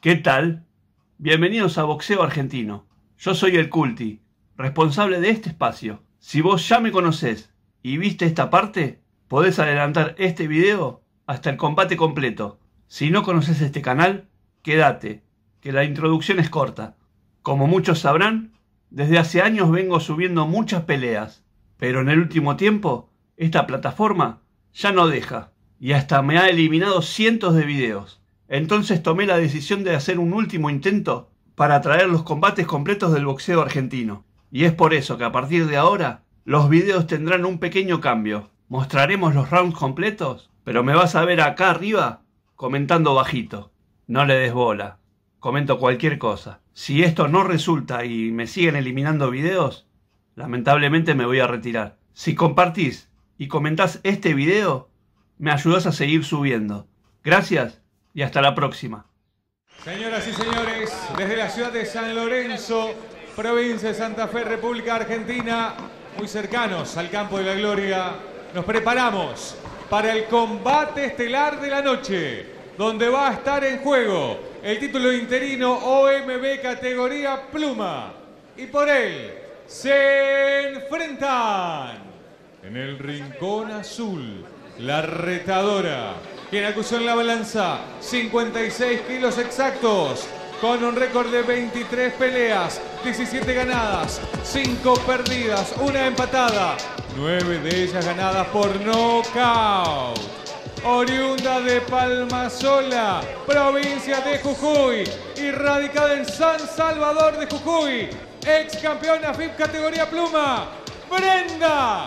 ¿Qué tal? Bienvenidos a Boxeo Argentino. Yo soy el Culti, responsable de este espacio. Si vos ya me conocés y viste esta parte, podés adelantar este video hasta el combate completo. Si no conoces este canal, quédate, que la introducción es corta. Como muchos sabrán, desde hace años vengo subiendo muchas peleas, pero en el último tiempo, esta plataforma ya no deja, y hasta me ha eliminado cientos de videos. Entonces tomé la decisión de hacer un último intento para traer los combates completos del boxeo argentino. Y es por eso que a partir de ahora, los videos tendrán un pequeño cambio. Mostraremos los rounds completos, pero me vas a ver acá arriba comentando bajito. No le des bola, comento cualquier cosa. Si esto no resulta y me siguen eliminando videos, lamentablemente me voy a retirar. Si compartís y comentás este video, me ayudás a seguir subiendo. Gracias. Y hasta la próxima. Señoras y señores, desde la ciudad de San Lorenzo, provincia de Santa Fe, República Argentina, muy cercanos al Campo de la Gloria, nos preparamos para el combate estelar de la noche, donde va a estar en juego el título interino OMB categoría pluma. Y por él se enfrentan en el rincón azul, la retadora, quien acusó en la balanza 56 kilos exactos, con un récord de 23 peleas, 17 ganadas, 5 perdidas, 1 empatada, 9 de ellas ganadas por nocaut. Oriunda de Palmasola, provincia de Jujuy, y radicada en San Salvador de Jujuy, ex campeona FIP categoría pluma, Brenda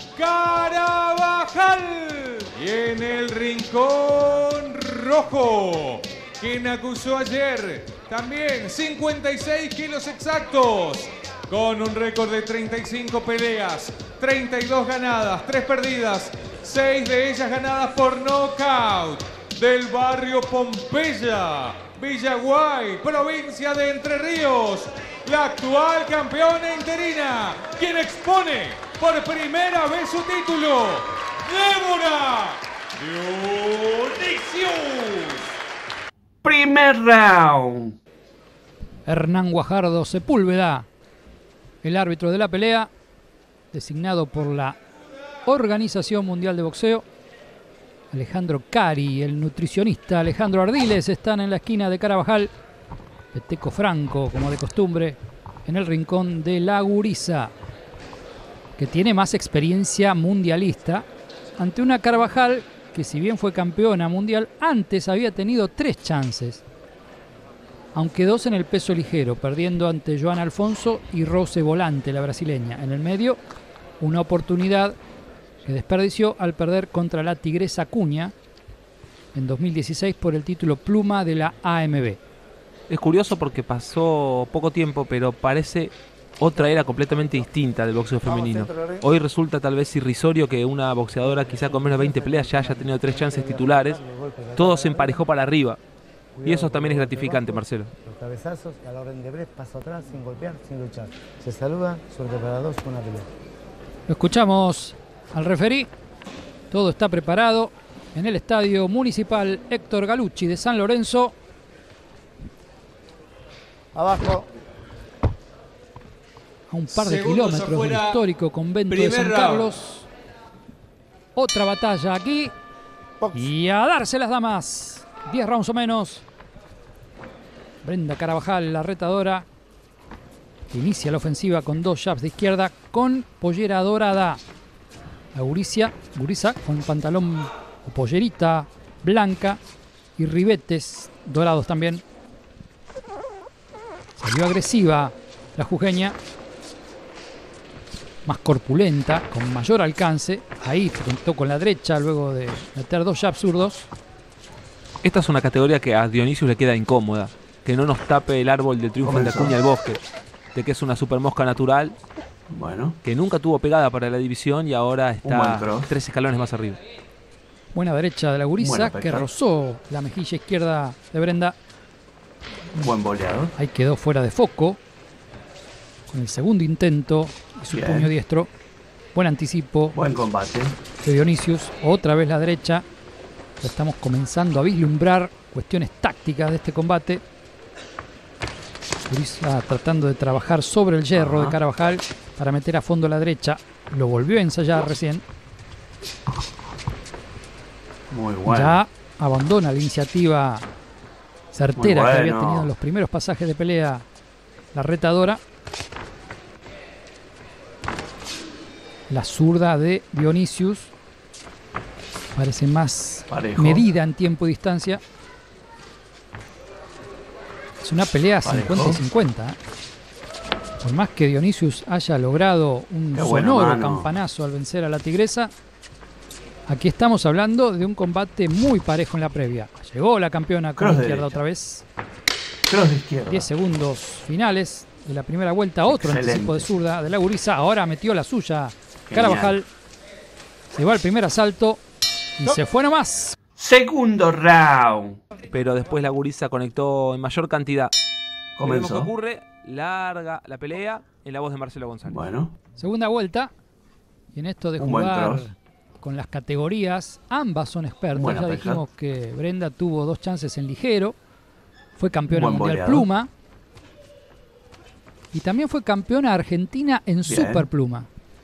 Carabajal. Y en el rincón rojo, quien acusó ayer también 56 kilos exactos, con un récord de 35 peleas, 32 ganadas, 3 perdidas, 6 de ellas ganadas por nocaut, del barrio Pompeya, Villaguay, provincia de Entre Ríos, la actual campeona interina, quien expone por primera vez su título, Débora Dionisio. Primer round. Hernán Guajardo Sepúlveda, el árbitro de la pelea, designado por la Organización Mundial de Boxeo. Alejandro Cari, el nutricionista Alejandro Ardiles, están en la esquina de Carabajal. Peteco Franco, como de costumbre, en el rincón de la Gurisa, que tiene más experiencia mundialista, ante una Carvajal que, si bien fue campeona mundial, antes había tenido 3 chances, aunque 2 en el peso ligero, perdiendo ante Joana Alfonso y Rose Volante, la brasileña. En el medio, una oportunidad que desperdició al perder contra la Tigresa Acuña en 2016 por el título pluma de la AMB. Es curioso porque pasó poco tiempo, pero parece otra era completamente distinta del boxeo femenino. Hoy resulta tal vez irrisorio que una boxeadora quizá con menos de 20 peleas ya haya tenido 3 chances titulares. Todo se emparejó para arriba. Y eso también es gratificante, Marcelo. Los cabezazos, a la orden de Bref, paso atrás, sin golpear, sin luchar. Se saluda, suerte para 2, una pelea. Lo escuchamos al referí. Todo está preparado en el Estadio Municipal Héctor Galucci de San Lorenzo. Abajo. A un par de Segundos kilómetros del afuera, histórico convento de San primer Carlos. Otra batalla aquí. Y a darse las damas. 10 rounds o menos. Brenda Carabajal, la retadora, que inicia la ofensiva con 2 jabs de izquierda con pollera dorada. La Gurisa con pantalón o pollerita blanca y ribetes dorados también. Salió agresiva la jujeña, más corpulenta, con mayor alcance. Ahí tentó con la derecha luego de meter 2 jabs zurdos. Esta es una categoría que a Dionisio le queda incómoda. Que no nos tape el árbol del triunfo de Acuña al Bosque. De que es una super mosca natural. Bueno. Que nunca tuvo pegada para la división y ahora está 3 escalones más arriba. Buena derecha de la Gurisa, que rozó la mejilla izquierda de Brenda. Buen boleado. Ahí quedó fuera de foco. Con el segundo intento y su puño diestro. Buen anticipo. Buen combate. De Dionisius. Otra vez la derecha. Ya estamos comenzando a vislumbrar cuestiones tácticas de este combate. Gurisa tratando de trabajar sobre el hierro de Carabajal para meter a fondo a la derecha. Lo volvió a ensayar recién. Muy bueno. Ya abandona la iniciativa certera que había tenido en los primeros pasajes de pelea la retadora. La zurda de Dionisius parece más parejo, medida en tiempo y distancia. Es una pelea 50-50. Por más que Dionisius haya logrado un sonoro campanazo al vencer a la tigresa, aquí estamos hablando de un combate muy parejo en la previa. Llegó la campeona con la izquierda otra vez. Cross de izquierda. 10 segundos finales de la primera vuelta. Otro anticipo de zurda de la Gurisa. Ahora metió la suya Carabajal. Se va al primer asalto y se fue nomás. Segundo round. Pero después la Gurisa conectó en mayor cantidad. Comenzó. Lo que ocurre, larga la pelea en la voz de Marcelo González. Bueno. Segunda vuelta. Y en esto de jugar con las categorías, ambas son expertas. Ya dijimos que Brenda tuvo 2 chances en ligero. Fue campeona mundial pluma. Y también fue campeona argentina en super pluma.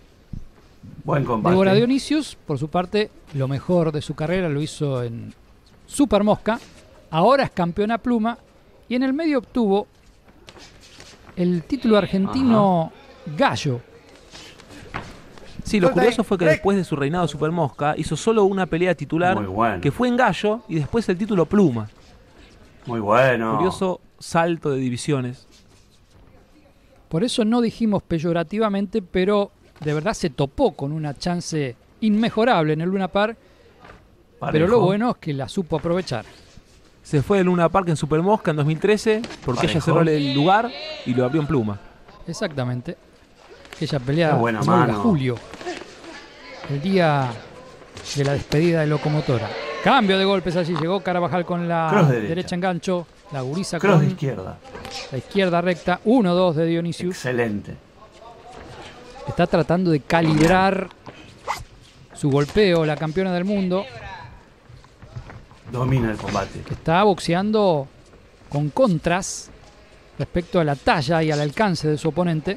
Buen combate. Débora Dionisius, por su parte, lo mejor de su carrera lo hizo en super mosca. Ahora es campeona pluma. Y en el medio obtuvo el título argentino gallo. Sí, lo curioso fue que después de su reinado super mosca hizo solo una pelea titular que fue en gallo y después el título pluma. Muy bueno. Curioso salto de divisiones. Por eso no dijimos peyorativamente, pero de verdad se topó con una chance inmejorable en el Luna Park. Pero lo bueno es que la supo aprovechar. Se fue del Luna Park en super mosca en 2013 porque ella cerró el lugar y lo abrió en pluma. Exactamente. Aquella pelea buena con Olga Julio, el día de la despedida de Locomotora. Cambio de golpes allí, llegó Carabajal con la derecha en gancho, la Gurisa con de izquierda. La izquierda recta, 1-2 de Dionisius. Excelente. Está tratando de calibrar su golpeo, la campeona del mundo. Domina el combate. Que está boxeando con contras respecto a la talla y al alcance de su oponente.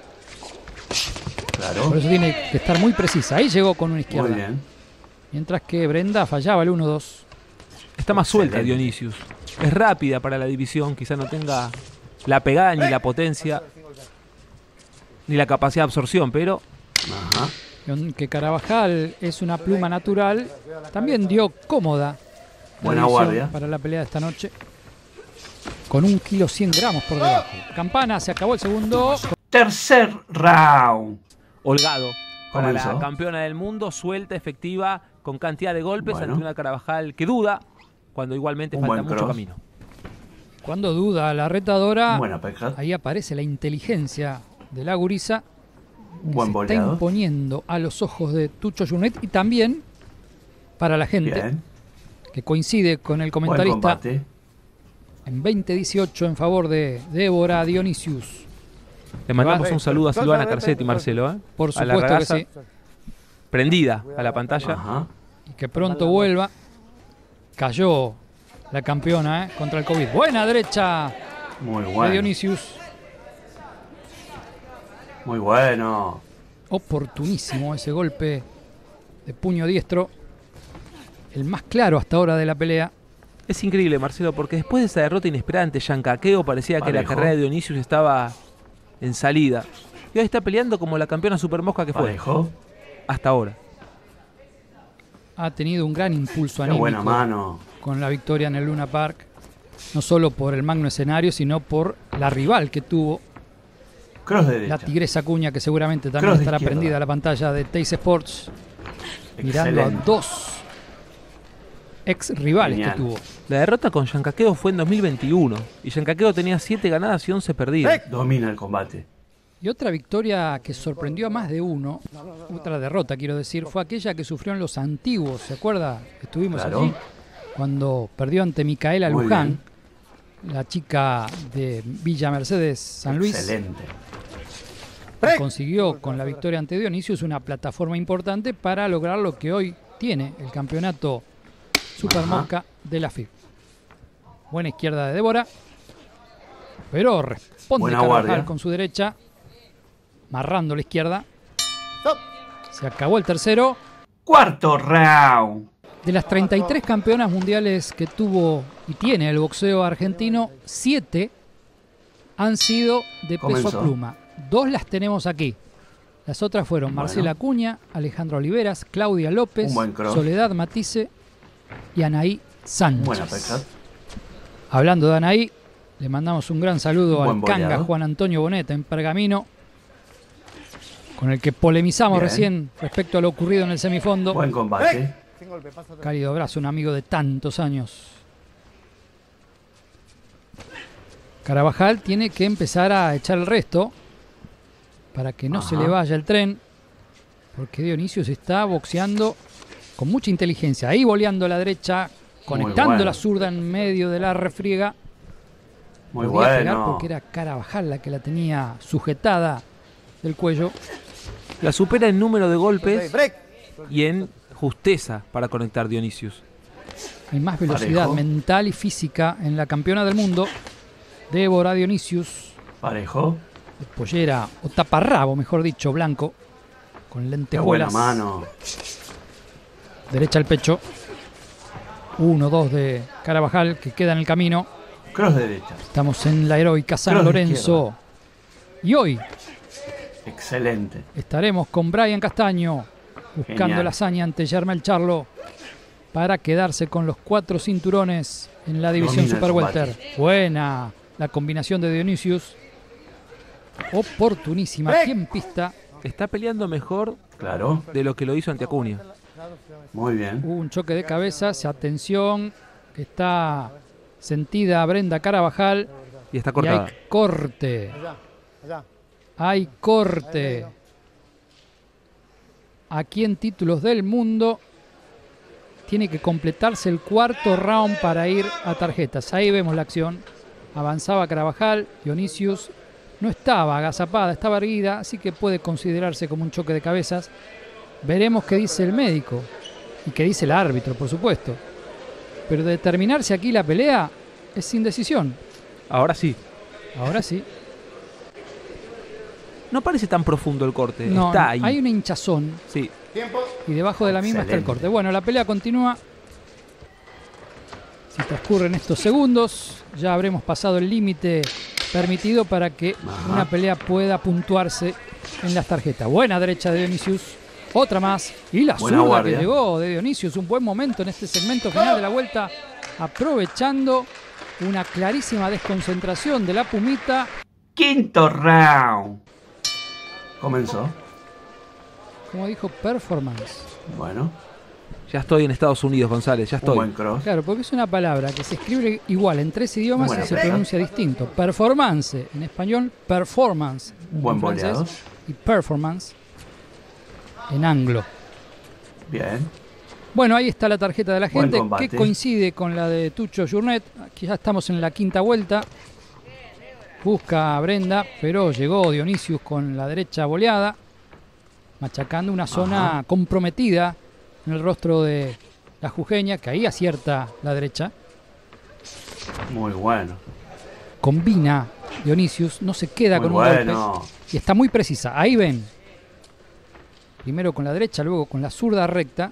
Claro. Por eso tiene que estar muy precisa. Ahí llegó con una izquierda. Muy bien. Mientras que Brenda fallaba el 1-2. Está más suelta Dionisius. Es rápida para la división. Quizá no tenga la pegada ni la potencia ni la capacidad de absorción, pero... Que Carabajal es una pluma natural. También dio cómoda. Buena guardia. Para la pelea de esta noche. Con 1 kilo 100 gramos por debajo. Campana, se acabó el segundo. Tercer round. Holgado. Para la campeona del mundo, suelta, efectiva, con cantidad de golpes ante una Carabajal que duda, cuando igualmente falta mucho camino. Cuando duda la retadora, buena ahí aparece la inteligencia de la Gurisa. Buen se está imponiendo a los ojos de Tucho Junet y también para la gente que coincide con el comentarista en 20-18 en favor de Débora Dionisius. Le mandamos un saludo a Silvana Carcetti, Marcelo. Por supuesto que sí. Prendida a la pantalla. Y que pronto vuelva. Cayó la campeona contra el COVID. Buena derecha de Dionisius. Muy bueno. Oportunísimo ese golpe de puño diestro. El más claro hasta ahora de la pelea. Es increíble, Marcelo, porque después de esa derrota inesperada ante Yancaqueo parecía que la carrera de Dionisius estaba en salida. Y hoy está peleando como la campeona supermosca que fue. Hasta ahora. Ha tenido un gran impulso anímico con la victoria en el Luna Park. No solo por el magno escenario, sino por la rival que tuvo. La Tigresa Acuña, que seguramente también estará prendida a la pantalla de Teis Sports. Mirando a 2 ex rivales que tuvo. La derrota con Yancaqueo fue en 2021 y Yancaqueo tenía 7 ganadas y 11 perdidas. Domina el combate. Y otra victoria que sorprendió a más de uno, otra derrota quiero decir, fue aquella que sufrió en Los Antiguos. ¿Se acuerda? Estuvimos allí cuando perdió ante Micaela Luján, la chica de Villa Mercedes, San Luis. Excelente. Consiguió con la victoria ante Dionisius una plataforma importante para lograr lo que hoy tiene el campeonato Super Mosca de la FIB. Buena izquierda de Débora. Pero responde Buena Carvajal guardia. con su derecha, amarrando la izquierda. Se acabó el tercero. Cuarto round. De las 33 campeonas mundiales que tuvo y tiene el boxeo argentino, 7 han sido de peso Comenzó. pluma. 2 las tenemos aquí. Las otras fueron Bueno. Marcela Acuña, Alejandra Oliveras, Claudia López, Un buen cross. Soledad Matisse y Anaí Sánchez. Buena pesca. Hablando de Anaí, le mandamos un gran saludo Un al buen Canga boleado. Juan Antonio Boneta en Pergamino, con el que polemizamos Bien. recién respecto a lo ocurrido en el semifondo. Buen combate. Sin golpe, paso atrás. Cálido abrazo, un amigo de tantos años. Carvajal tiene que empezar a echar el resto para que no se Ajá. le vaya el tren, porque Dionisius está boxeando con mucha inteligencia. Ahí boleando a la derecha, conectando bueno. la zurda en medio de la refriega. Muy Podía pegar bueno. porque era Carvajal la que la tenía sujetada del cuello. La supera en número de golpes Break. y en justeza para conectar Dionisius. Hay más velocidad Parejo. mental y física en la campeona del mundo, Débora Dionisius. Parejo. De pollera o taparrabo, mejor dicho, blanco, con Qué buena lentejuelas. mano. Derecha al pecho. 1-2 de Carvajal, que queda en el camino. Cross derecha. Estamos en la heroica San Cross de Lorenzo. Y hoy Excelente. estaremos con Brian Castaño, buscando Genial. la hazaña ante Germán Charlo para quedarse con los 4 cinturones en la división Domina el Super Welter. Buena la combinación de Dionisius. Oportunísima. ¿Quién pista? Está peleando mejor Claro. de lo que lo hizo ante Acuña. Muy bien. Hubo un choque de cabezas. Atención, que está sentida Brenda Carvajal. Y está Y cortada. hay corte. Allá, allá. Hay corte. Aquí en Títulos del Mundo tiene que completarse el cuarto round para ir a tarjetas. Ahí vemos la acción. Avanzaba Carvajal, Dionisius no estaba agazapada, estaba erguida, así que puede considerarse como un choque de cabezas. Veremos qué dice el médico y qué dice el árbitro, por supuesto. Pero de terminarse aquí la pelea es sin decisión. Ahora sí. Ahora sí. No parece tan profundo el corte. No, Está ahí. hay una hinchazón Sí. Tiempo. y debajo de la misma está el Excelente. corte. Bueno, la pelea continúa. Si transcurren estos segundos, ya habremos pasado el límite permitido para que Ajá. una pelea pueda puntuarse en las tarjetas. Buena derecha de Dionisius, otra más. Y la Buena zurda guardia. que llegó de Dionisius, un buen momento en este segmento final de la vuelta, aprovechando una clarísima desconcentración de la Pumita. Quinto round. Comenzó. Como dijo, performance. Bueno. Ya estoy en Estados Unidos, González. Ya Un estoy. buen cross. Claro, porque es una palabra que se escribe igual en 3 idiomas Buena y se pelea. pronuncia distinto. Performance en español, performance en Buen francés boleado. y performance en anglo. Bien. Bueno, ahí está la tarjeta de la Buen gente combate. que coincide con la de Tucho Journet. Aquí ya estamos en la quinta vuelta. Busca a Brenda, pero llegó Dionisius con la derecha boleada, machacando una zona comprometida en el rostro de la jujeña, que ahí acierta la derecha. Muy bueno. Combina Dionisius, no se queda Muy con un golpe bueno. y está muy precisa. Ahí ven. Primero con la derecha, luego con la zurda recta.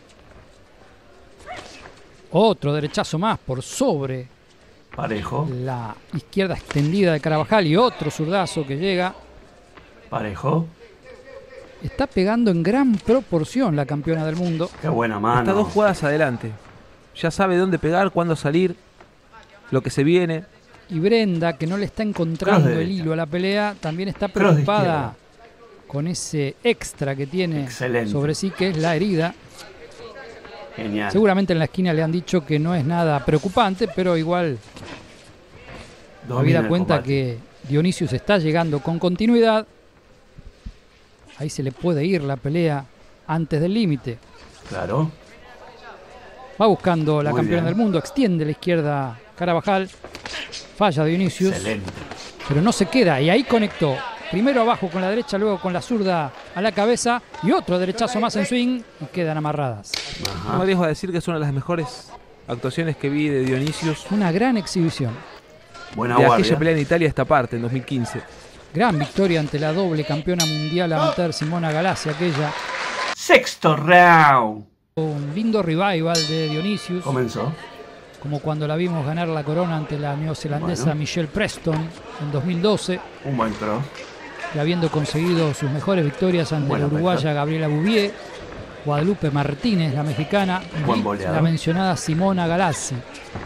Otro derechazo más por sobre Parejo. la izquierda extendida de Carvajal y otro zurdazo que llega. Parejo. Está pegando en gran proporción la campeona del mundo. Qué buena mano. Está 2 jugadas adelante. Ya sabe dónde pegar, cuándo salir, lo que se viene. Y Brenda, que no le está encontrando Cross de el derecha. hilo a la pelea, también está Cross de preocupada con ese extra que tiene Excelente. sobre sí, que es la herida. Genial. Seguramente en la esquina le han dicho que no es nada preocupante, pero igual, Domina habida el cuenta combate. que Dionisius está llegando con continuidad, ahí se le puede ir la pelea antes del límite. Claro. Va buscando la Muy campeona bien. del mundo, extiende la izquierda Carvajal, falla Dionisius, Excelente. pero no se queda y ahí conectó. Primero abajo con la derecha, luego con la zurda a la cabeza y otro derechazo más en swing y quedan amarradas. No me Ajá. arriesgo a decir que es una de las mejores actuaciones que vi de Dionisius. Una gran exhibición. Buena de guardia. aquella pelea en Italia a esta parte, en 2015. Gran victoria ante la doble campeona mundial amateur Simona Galassi, aquella. Sexto round. Un lindo revival de Dionisius, Comenzó. como cuando la vimos ganar la corona ante la neozelandesa Bueno. Michelle Preston en 2012, Un buen cross. y habiendo conseguido sus mejores victorias ante Buena la uruguaya pesca. Gabriela Bouvier, Guadalupe Martínez, la mexicana, Buen y boleado. la mencionada Simona Galassi.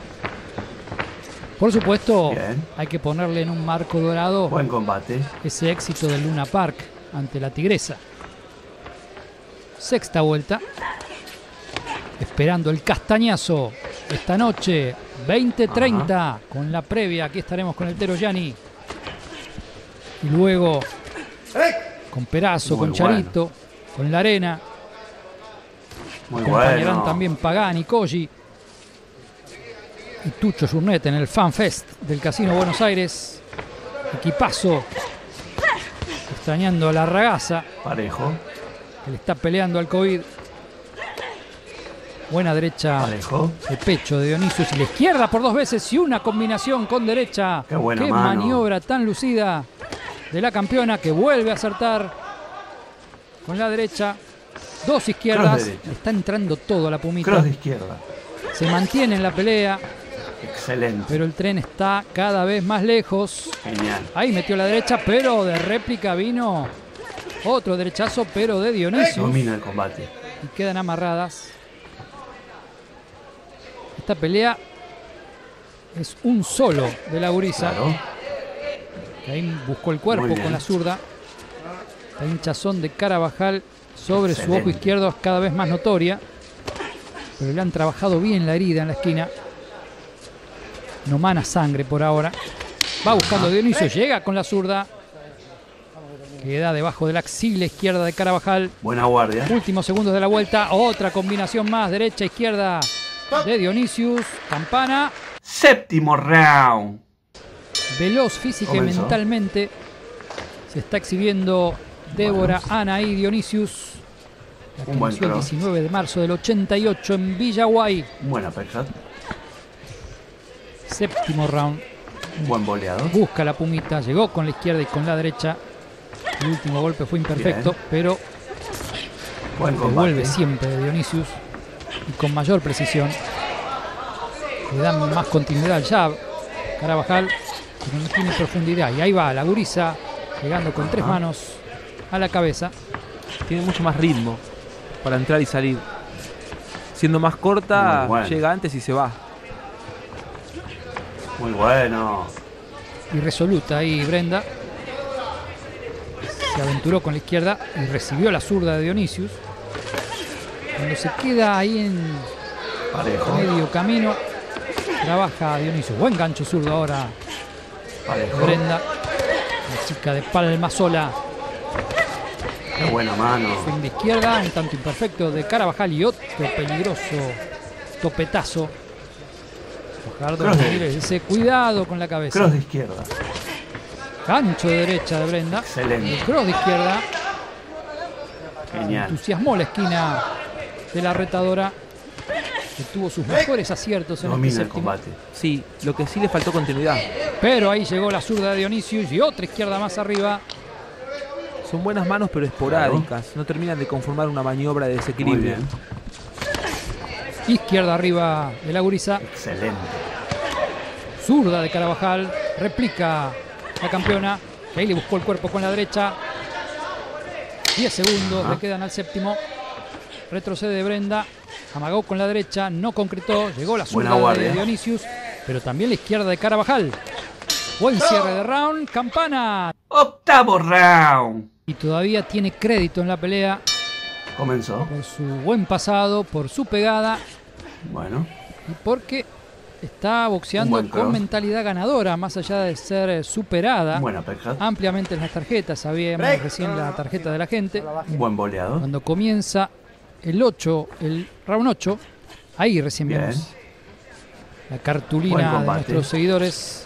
Por supuesto, Bien. hay que ponerle en un marco dorado Buen combate. ese éxito del Luna Park ante la tigresa. Sexta vuelta. Esperando el castañazo esta noche, 20:30, con la previa. Aquí estaremos con el Tero Gianni. Y luego con Perazo, Muy con Charito, con La Arena. Muy Acompañarán bueno. también Pagani, Koji y Tucho Journet en el Fan Fest del Casino Buenos Aires. Equipazo. Extrañando a la ragaza, Parejo. que le está peleando al COVID. Buena derecha Parejo. de pecho de Dionisius y la izquierda por dos veces y una combinación con derecha. Qué buena Qué mano. maniobra tan lucida de la campeona, que vuelve a acertar con la derecha. Dos izquierdas. Cross derecha. Le está entrando todo a la Pumita. Cross de izquierda. Se mantiene en la pelea, Excelente. pero el tren está cada vez más lejos. Genial. Ahí metió la derecha, pero de réplica vino otro derechazo, pero de Dionisius. Domina el combate. Y quedan amarradas. Esta pelea es un solo de la gurisa, Claro. que ahí buscó el cuerpo Muy bien. con la zurda. La hinchazón de Carabajal sobre su Excelente. ojo izquierdo es cada vez más notoria, pero le han trabajado bien la herida en la esquina. No mana sangre por ahora. Va buscando Dionisio, llega con la zurda. Queda debajo de la axila izquierda de Carabajal. Buena guardia. Últimos segundos de la vuelta. Otra combinación más. Derecha, izquierda de Dionisius. Campana. Séptimo round. Veloz física y Comenzó. mentalmente. Se está exhibiendo Débora, Ana y Dionisius. La que Un buen nació el cross. 19 de marzo del 88 en Villaguay. Buena pesca. Séptimo round. Un buen boleado. Busca la Pumita. Llegó con la izquierda y con la derecha. El último golpe fue imperfecto, Bien. pero Buen devuelve combate. siempre de Dionisius y con mayor precisión. Le dan más continuidad al jab. Carabajal, pero no tiene profundidad. Y ahí va la gurisa, llegando con tres manos a la cabeza. Tiene mucho más ritmo para entrar y salir. Siendo más corta, Muy bueno. llega antes y se va. Muy bueno. Y resoluta ahí Brenda. Se aventuró con la izquierda y recibió la zurda de Dionisius. Cuando se queda ahí en Parejo. medio camino, trabaja Dionisius. Buen gancho zurdo ahora Parejo. Brenda. La chica de Palma Sola. Qué buena mano. Swing de izquierda, un tanto imperfecto de Carabajal y otro peligroso topetazo. Fajardo Cross de Ramírez dice cuidado con la cabeza. Cross de izquierda. Gancho de derecha de Brenda. Excelente. El cross de izquierda. Genial. Entusiasmó la esquina de la retadora, que tuvo sus mejores aciertos en este Domina el séptimo. combate. Sí, lo que sí le faltó continuidad. Pero ahí llegó la zurda de Dionisius y otra izquierda más arriba. Son buenas manos pero esporádicas. No terminan de conformar una maniobra de Muy desequilibrio. bien. Izquierda arriba de la gurisa. Excelente. Zurda de Carabajal. Replica la campeona, que ahí le buscó el cuerpo con la derecha. 10 segundos le quedan al séptimo. Retrocede Brenda. Amagó con la derecha, no concretó. Llegó la Buena zurda de guardia. Dionisius, pero también la izquierda de Carabajal. Buen cierre de round. Campana. Octavo round. Y todavía tiene crédito en la pelea Comenzó. por su buen pasado, por su pegada Bueno. y porque está Un boxeando buen con cross. mentalidad ganadora, más allá de ser superada Buena pesca. ampliamente en las tarjetas. Sabíamos recién la tarjeta de la gente. Un buen boleado. Cuando comienza el 8, el round 8, ahí recién Bien. vemos la Buen cartulina de combate. nuestros seguidores.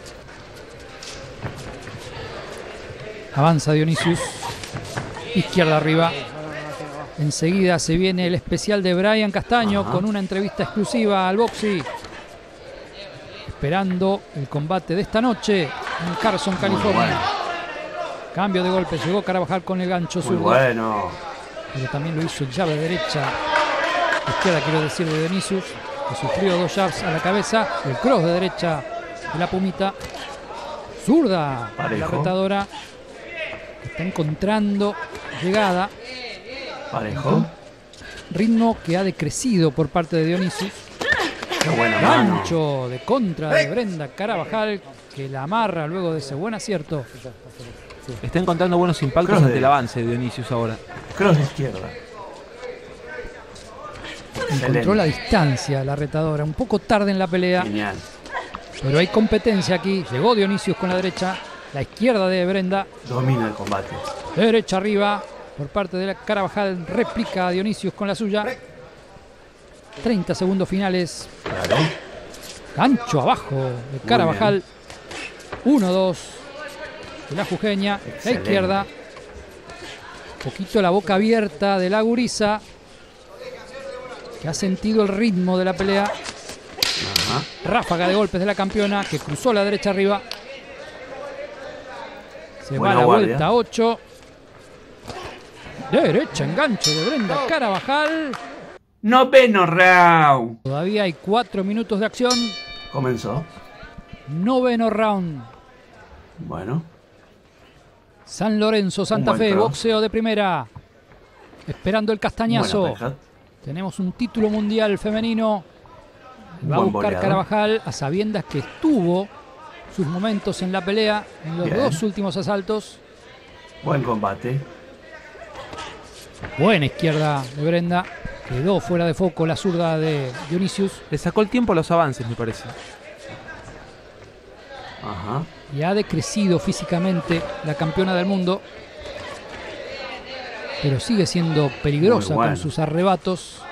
Avanza Dionisius. Izquierda arriba. Enseguida se viene el especial de Brian Castaño Ajá. con una entrevista exclusiva al Boxy. esperando el combate de esta noche en Carson, California. Bueno. Cambio de golpe, llegó Carabajal con el gancho Muy zurdo. bueno. Pero también lo hizo llave derecha, izquierda quiero decir, de Dionisius, que sufrió 2 jabs a la cabeza. El cross de derecha de la Pumita. Zurda de la Parejo. retadora, que está encontrando llegada. Parejo. Ritmo que ha decrecido por parte de Dionisius. Qué buena mano. Gancho de contra de Brenda Carabajal, que la amarra luego de ese buen acierto. Está encontrando buenos impactos Cross ante de- el avance de Dionisius ahora. Cross de izquierda. Encontró la distancia la retadora, un poco tarde en la pelea, Genial. pero hay competencia aquí. Llegó Dionisius con la derecha, la izquierda de Brenda, Domina el combate. derecha arriba por parte de la Carabajal, replica a Dionisius con la suya. 30 segundos finales, Claro. gancho abajo de Carabajal. 1-2 de la jujeña, la Excelente. izquierda. Poquito la boca abierta de la gurisa, que ha sentido el ritmo de la pelea. Ajá. Ráfaga de golpes de la campeona, que cruzó la derecha arriba. Se Buena va la guardia. vuelta 8. Derecha, enganche de Brenda Carabajal. Noveno round. Todavía hay 4 minutos de acción. Comenzó. Noveno round. Bueno. San Lorenzo, Santa Un buen Fe, cross. boxeo de primera. Esperando el castañazo. Buena pesca. Tenemos un título mundial femenino. Va a Buen buscar boleador. Carabajal a sabiendas que tuvo sus momentos en la pelea en los Bien. 2 últimos asaltos. Buen combate. Buena izquierda de Brenda. Quedó fuera de foco la zurda de Dionisius. Le sacó el tiempo a los avances, me parece. Ajá. Y ha decrecido físicamente la campeona del mundo. Pero sigue siendo peligrosa Muy bueno. con sus arrebatos.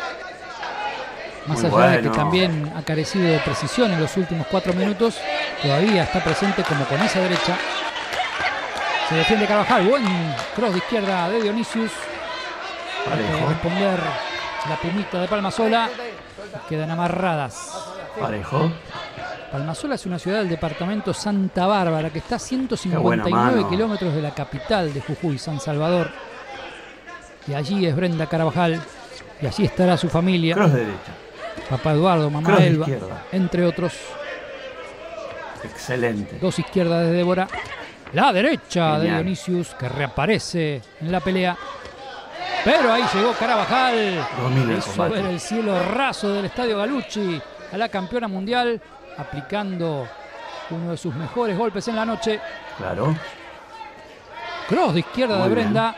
Más Muy allá de que bueno. también ha carecido de precisión en los últimos 4 minutos, todavía está presente como con esa derecha. Se defiende Carabajal. Buen cross de izquierda de Dionisius. Para Parejo. responder la Pumita de Palmasola. Quedan amarradas. Parejo. Palmasola es una ciudad del departamento Santa Bárbara que está a buena 159 mano. kilómetros de la capital de Jujuy, San Salvador. Y allí es Brenda Carabajal. Y allí estará su familia. Cross de derecha. Papá Eduardo, mamá Cross de Elba, izquierda. entre otros. Excelente. 2 izquierdas de Débora. La derecha de Genial. Dionisius, que reaparece en la pelea. Pero ahí llegó Carabajal. Domina el Hizo combate. ver el cielo raso del Estadio Galucci a la campeona mundial, aplicando uno de sus mejores golpes en la noche. Claro. Cross de izquierda Muy de bien. Brenda.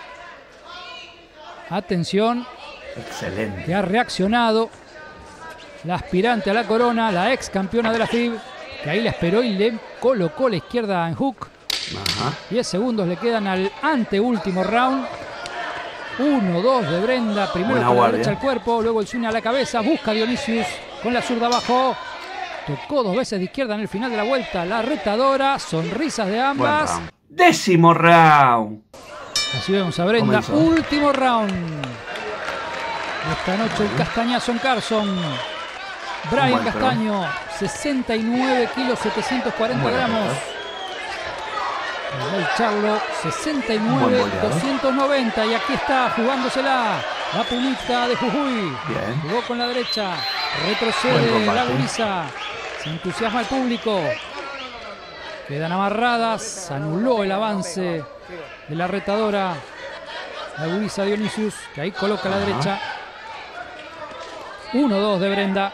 Atención, Excelente. que ha reaccionado la aspirante a la corona, la ex campeona de la FIB, que ahí la esperó y le colocó la izquierda en hook. Ajá. 10 segundos le quedan al anteúltimo round. 1-2 de Brenda, primero Buena con la guardia. derecha al cuerpo, luego el swing a la cabeza, busca a Dionisius con la zurda abajo. Tocó 2 veces de izquierda en el final de la vuelta, la retadora, sonrisas de Buen ambas. round. Décimo round. Así vemos a Brenda, Comenzó. último round. Esta noche el castañazo en Carson. Brian buen Castaño, 69 kilos, 740 Buena gramos. pelea. El Charlo, Buen 69, boleador. 290. Y aquí está jugándosela la Pumita de Jujuy. Bien. Jugó con la derecha, Buen retrocede combate. la gurisa. Se entusiasma el público. Quedan amarradas. Anuló el avance de la retadora. La gurisa Dionisius, que ahí coloca la Ajá. derecha. 1-2 de Brenda.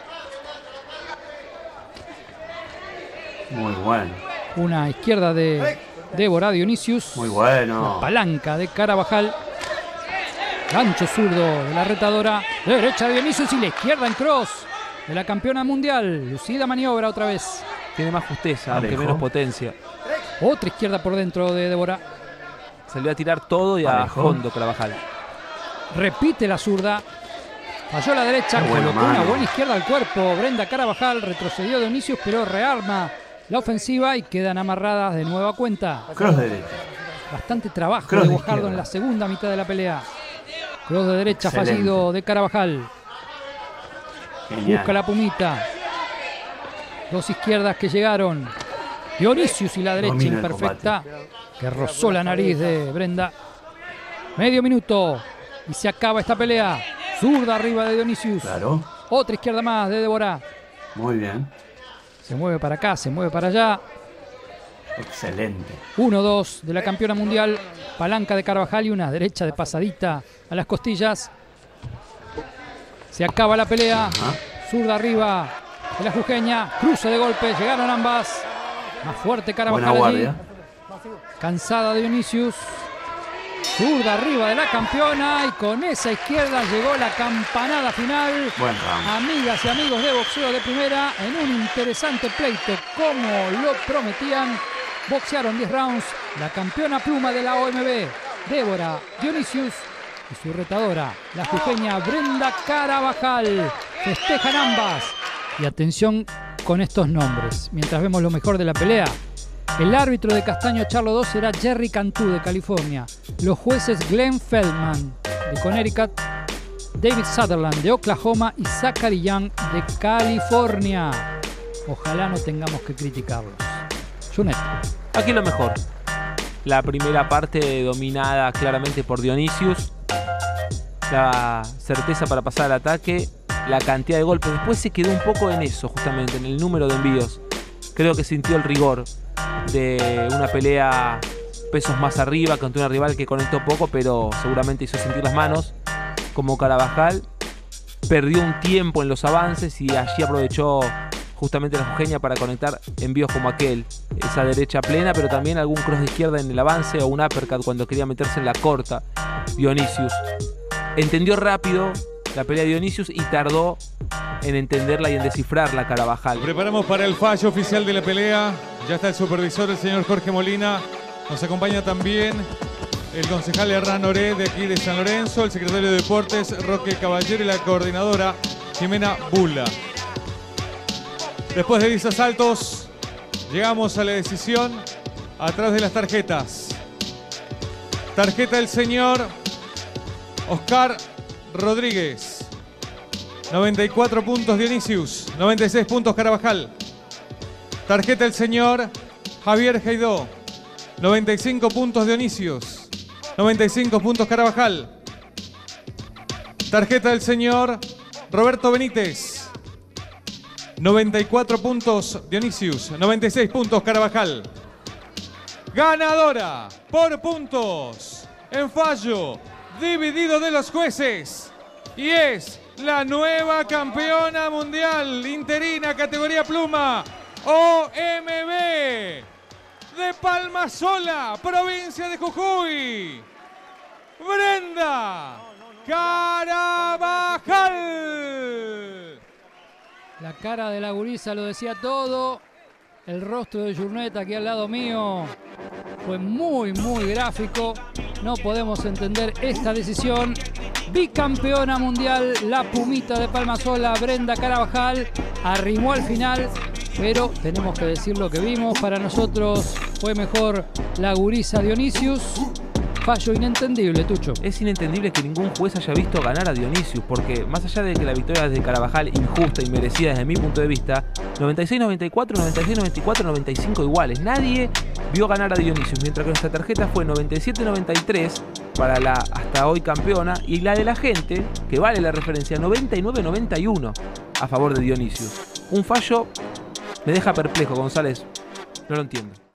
Muy bueno. Una izquierda de Débora Dionisius. Muy La bueno. palanca de Carabajal. Gancho zurdo de la retadora. Derecha de Dionisius y la izquierda en cross de la campeona mundial. Lucida maniobra otra vez. Tiene más justeza, aunque Parejo. menos potencia. Otra izquierda por dentro de Débora. Salió a tirar todo y a Parejo. fondo Carabajal. Repite la zurda. Falló la derecha. Qué buena Colocó una mano. buena izquierda al cuerpo. Brenda Carabajal retrocedió Dionisius, pero rearma la ofensiva y quedan amarradas de nueva cuenta. Cross de derecha. Bastante trabajo Cross de de Guajardo izquierda. en la segunda mitad de la pelea. Cross de derecha Excelente. fallido de Carabajal. Genial. Busca la Pumita. Dos izquierdas que llegaron. Dionisius y la derecha Domina el imperfecta que rozó la nariz de Brenda. Medio minuto y se acaba esta pelea. Zurda arriba de Dionisius. Claro. Otra izquierda más de Débora. Muy bien. Se mueve para acá, se mueve para allá. Excelente. 1-2 de la campeona mundial. Palanca de Carvajal y una derecha de pasadita a las costillas. Se acaba la pelea. Ajá. Zurda arriba de la jujeña. Cruce de golpe. Llegaron ambas. Más fuerte Buena Carvajal allí. guardia. Cansada Dionisius. Zurda arriba de la campeona. Y con esa izquierda llegó la campanada final. Buen round. Amigas y amigos de boxeo de primera, en un interesante pleito como lo prometían, boxearon 10 rounds la campeona pluma de la OMB, Débora Dionisius, y su retadora, la jujeña Brenda Carvajal. Festejan ambas. Y atención con estos nombres, mientras vemos lo mejor de la pelea. El árbitro de Castaño Charlo 2 será Jerry Cantú de California. Los jueces Glenn Feldman de Connecticut, David Sutherland de Oklahoma y Zachary Young de California. Ojalá no tengamos que criticarlos. Junet. Aquí lo mejor. La primera parte dominada claramente por Dionisius. La certeza para pasar al ataque. La cantidad de golpes. Después se quedó un poco en eso, justamente, en el número de envíos. Creo que sintió el rigor de una pelea pesos más arriba contra una rival que conectó poco, pero seguramente hizo sentir las manos. Como Carvajal perdió un tiempo en los avances y allí aprovechó justamente la jujeña para conectar envíos como aquel. Esa derecha plena, pero también algún cross de izquierda en el avance o un uppercut cuando quería meterse en la corta. Dionisius entendió rápido la pelea de Dionisius y tardó en entenderla y en descifrarla Carvajal. Preparamos para el fallo oficial de la pelea. Ya está el supervisor, el señor Jorge Molina. Nos acompaña también el concejal Hernán Oré de aquí de San Lorenzo, el secretario de Deportes Roque Caballero y la coordinadora Jimena Bula. Después de 10 asaltos, llegamos a la decisión a través de las tarjetas. Tarjeta del señor Oscar Rodríguez. 94 puntos Dionisius, 96 puntos Carvajal. Tarjeta del señor Javier Heidó. 95 puntos Dionisius, 95 puntos Carvajal. Tarjeta del señor Roberto Benítez. 94 puntos Dionisius, 96 puntos Carvajal. Ganadora por puntos en fallo dividido de los jueces. Y es la nueva campeona mundial interina categoría pluma OMB de Palmasola, provincia de Jujuy, Brenda Carvajal. La cara de la gurisa lo decía todo. El rostro de Jurnet aquí al lado mío fue muy gráfico. No podemos entender esta decisión. Bicampeona mundial, la pumita de Palmasola, Brenda Carvajal, arrimó al final, pero tenemos que decir lo que vimos. Para nosotros fue mejor la gurisa Dionisius. Fallo inentendible, Tucho. Es inentendible que ningún juez haya visto ganar a Dionisius, porque más allá de que la victoria de Carvajal injusta y merecida desde mi punto de vista, 96-94, 96-94, 95 iguales. Nadie vio ganar a Dionisius, mientras que nuestra tarjeta fue 97-93 para la hasta hoy campeona y la de la gente, que vale la referencia, 99-91 a favor de Dionisius. Un fallo me deja perplejo, González. No lo entiendo.